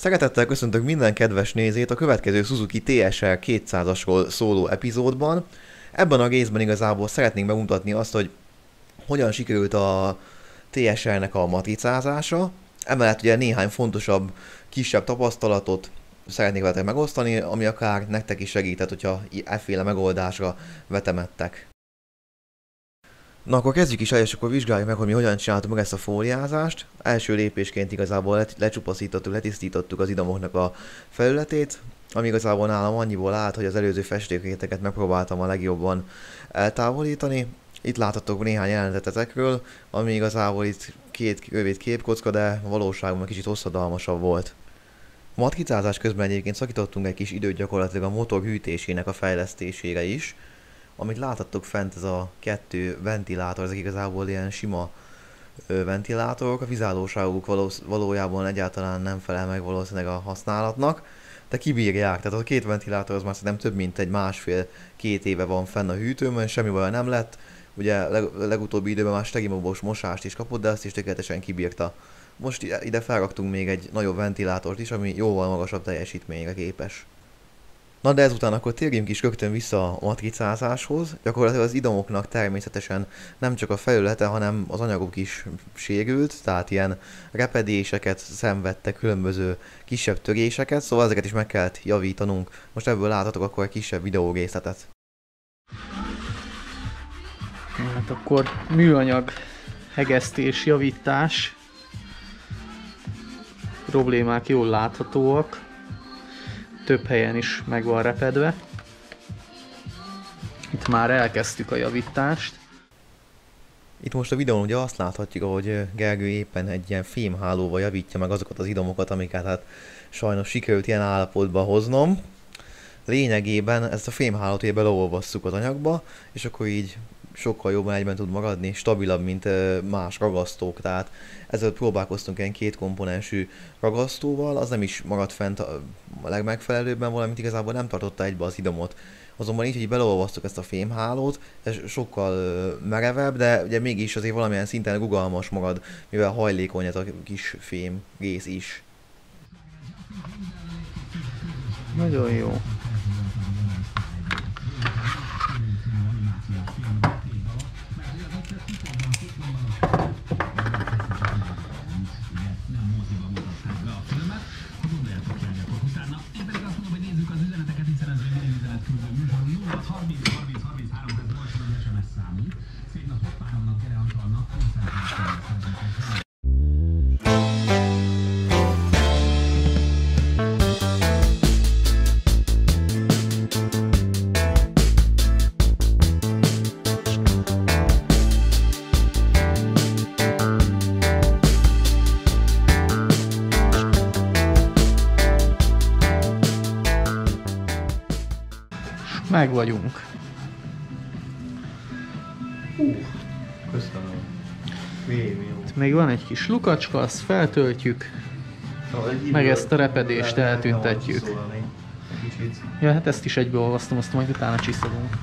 Szeretettel köszöntök minden kedves nézőt a következő Suzuki TSR 200-asról szóló epizódban. Ebben a részben igazából szeretnénk bemutatni azt, hogy hogyan sikerült a TSR-nek a matricázása. Emellett ugye néhány fontosabb, kisebb tapasztalatot szeretnék veletek megosztani, ami akár nektek is segített, hogyha efféle megoldásra vetemettek. Na akkor kezdjük is el, és akkor vizsgáljuk meg, hogy mi hogyan csináltuk meg ezt a fóliázást. Első lépésként igazából lecsupaszítottuk, letisztítottuk az idomoknak a felületét, ami igazából nálam annyiból állt, hogy az előző festékréteget megpróbáltam a legjobban eltávolítani. Itt láthatok néhány jelenetet ezekről, ami igazából itt két rövid képkocka, de valóságban kicsit hosszadalmasabb volt. A matricázás közben egyébként szakítottunk egy kis időt gyakorlatilag a motor hűtésének a fejlesztésére is. Amit láthattok fent, ez a kettő ventilátor, ezek igazából ilyen sima ventilátorok, a vizálóságuk valójában egyáltalán nem felel meg valószínűleg a használatnak, de kibírják, tehát a két ventilátor az már szerintem több mint egy másfél-két éve van fenn a hűtőmön, semmi baj nem lett, ugye legutóbbi időben már stegimobos mosást is kapott, de azt is tökéletesen kibírta. Most ide felraktunk még egy nagyobb ventilátort is, ami jóval magasabb teljesítményre képes. Na de ezután akkor térjünk is rögtön vissza a matricázáshoz. Gyakorlatilag az idomoknak természetesen nem csak a felülete, hanem az anyaguk is sérült, tehát ilyen repedéseket szenvedtek, különböző kisebb töréseket, szóval ezeket is meg kellett javítanunk. Most ebből láthatok akkor egy kisebb videó részletet. Hát akkor műanyag hegesztés, javítás. Problémák jól láthatóak. Több helyen is meg van repedve. Itt már elkezdtük a javítást. Itt most a videón ugye azt láthatjuk, hogy Gergő éppen egy ilyen fémhálóval javítja meg azokat az idomokat, amiket hát sajnos sikerült ilyen állapotba hoznom. Lényegében ezt a fémhálót ugye beleolvasszuk az anyagba, és akkor így sokkal jobban egyben tud maradni, stabilabb, mint más ragasztók, tehát ezzel próbálkoztunk egy két komponensű ragasztóval, az nem is maradt fent a legmegfelelőbben, valamint igazából nem tartotta egybe az idomot. Azonban így, hogy beleolvasztok ezt a fémhálót, ez sokkal merevebb, de ugye mégis azért valamilyen szinten rugalmas marad, mivel hajlékony ez a kis fém rész is. Nagyon jó. Meg vagyunk. Köszönöm. Itt még van egy kis lukacska, azt feltöltjük, meg ezt a repedést eltüntetjük. Ja, hát ezt is egybeolvasztom, azt majd utána csiszolunk.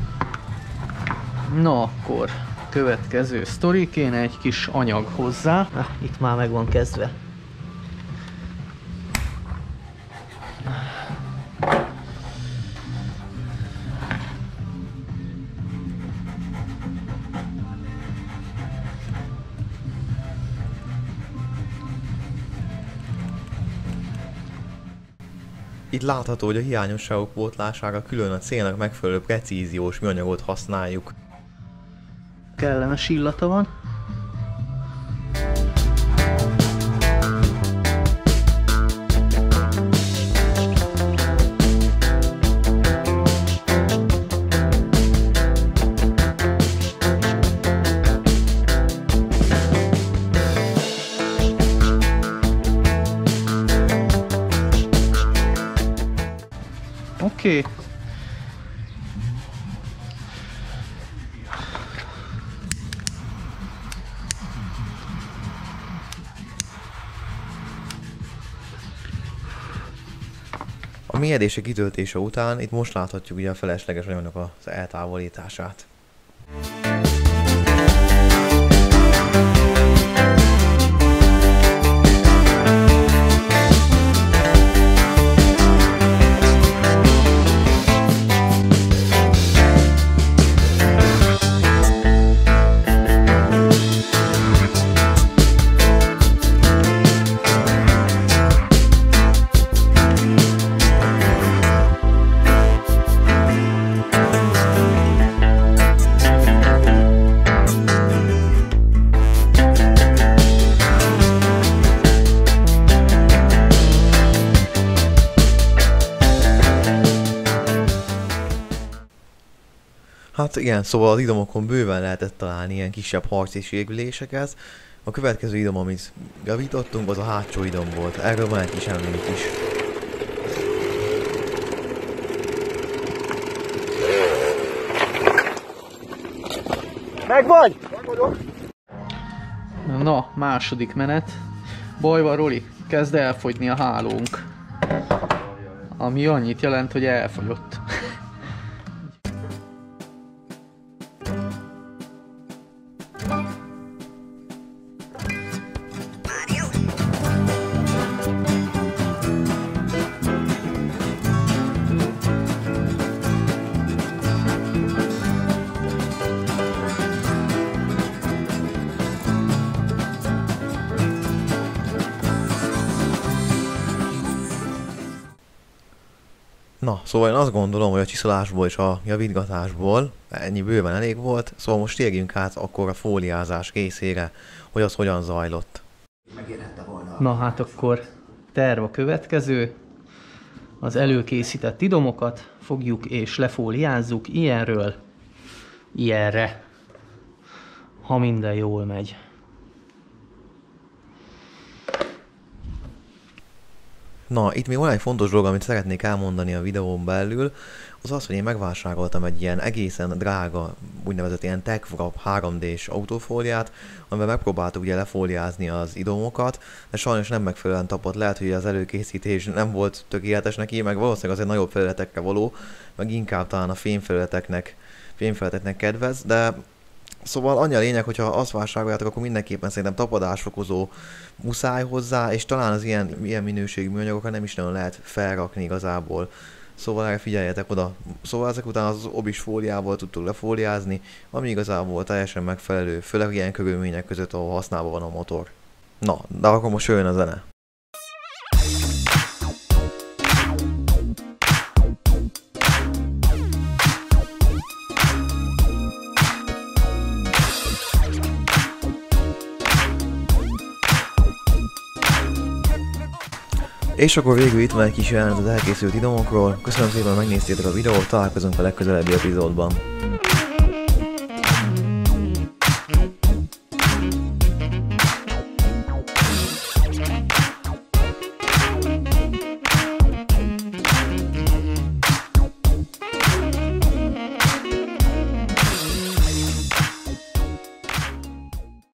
Na akkor, következő sztori, kéne egy kis anyag hozzá. Itt már meg van kezdve. Itt látható, hogy a hiányosságok pótlására külön a célnak megfelelő precíziós műanyagot használjuk. Kellemes illata van. Oké. A mélyedések kitöltése után itt most láthatjuk ugye a felesleges anyagnak az eltávolítását. Hát igen, szóval az idomokon bőven lehetett találni ilyen kisebb harci sérüléseket. A következő idom, amit javítottunk, az a hátsó idom volt. Erről van egy kis emlék is. Megvagy! Na, második menet. Baj van, Roli, kezd elfogyni a hálónk. Ami annyit jelent, hogy elfogyott. Na, szóval én azt gondolom, hogy a csiszolásból és a javítgatásból ennyi bőven elég volt, szóval most térjünk át akkor a fóliázás részére, hogy az hogyan zajlott. Na hát akkor terv a következő. Az előkészített idomokat fogjuk és lefóliázzuk ilyenről ilyenre, ha minden jól megy. Na, itt még van egy fontos dolog, amit szeretnék elmondani a videón belül, az az, hogy én megvásároltam egy ilyen egészen drága, úgynevezett ilyen TechWrap 3D-s autófóliát, amivel megpróbáltuk ugye lefóliázni az idomokat, de sajnos nem megfelelően tapadt, lehet, hogy az előkészítés nem volt tökéletes neki, meg valószínűleg azért nagyobb felületekre való, meg inkább talán a fémfelületeknek kedvez, de szóval annyi a lényeg, hogyha azt vásároljátok, akkor mindenképpen szerintem tapadásfokozó muszáj hozzá, és talán az ilyen minőségű műanyagokat nem is nagyon lehet felrakni igazából. Szóval erre figyeljetek oda. Szóval ezek után az obis fóliával tudtuk lefóliázni, ami igazából teljesen megfelelő, főleg ilyen körülmények között, ahol használva van a motor. Na, de akkor most jön a zene. És akkor végül itt van egy kis jelenet az elkészült idomokról. Köszönöm szépen, hogy megnéztétek a videót, találkozunk a legközelebbi epizódban.